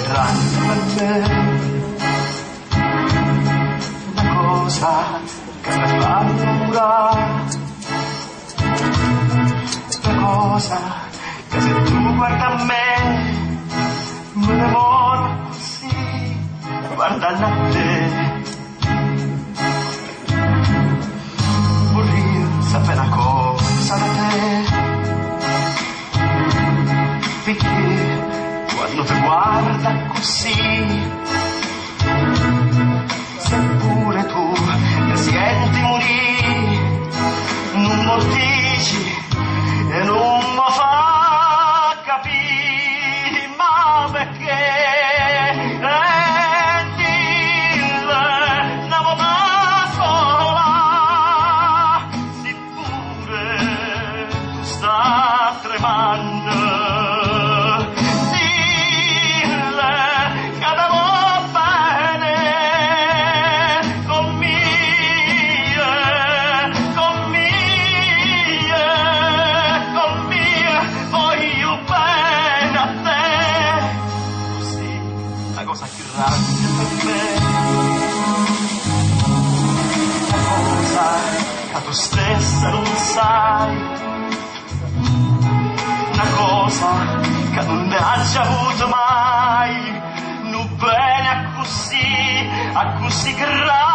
grande per me, una cosa che mi fa paura, una cosa che se tu guarda a me ne muoio così guardando a te. Vorrei sapere una cosa da te, perché quando ti guarda così, seppure tu mi senti morire, non lo dici e non mi fa capire, ma perché? Cosa più grande per me, una cosa che tu stessa non sai, una cosa che non ne hai già avuto mai, non bene a così grande.